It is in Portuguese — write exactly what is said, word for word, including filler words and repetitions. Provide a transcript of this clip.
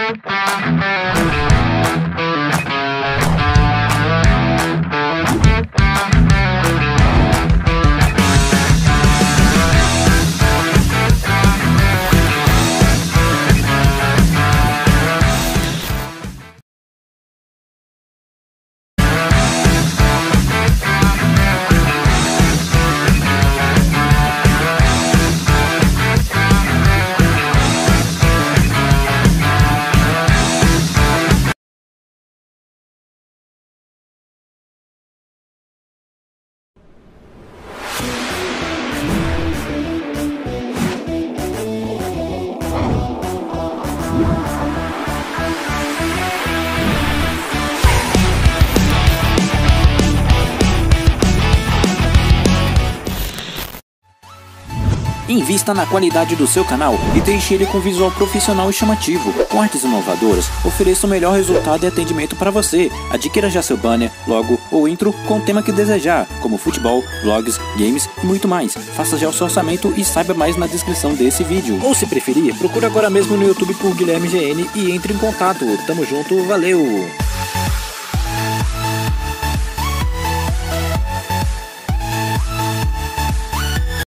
Invista na qualidade do seu canal e deixe ele com visual profissional e chamativo. Com artes inovadoras, ofereça o melhor resultado e atendimento para você. Adquira já seu banner, logo ou intro com o tema que desejar, como futebol, vlogs, games e muito mais. Faça já o seu orçamento e saiba mais na descrição desse vídeo. Ou se preferir, procure agora mesmo no YouTube por Guilherme G N e entre em contato. Tamo junto, valeu!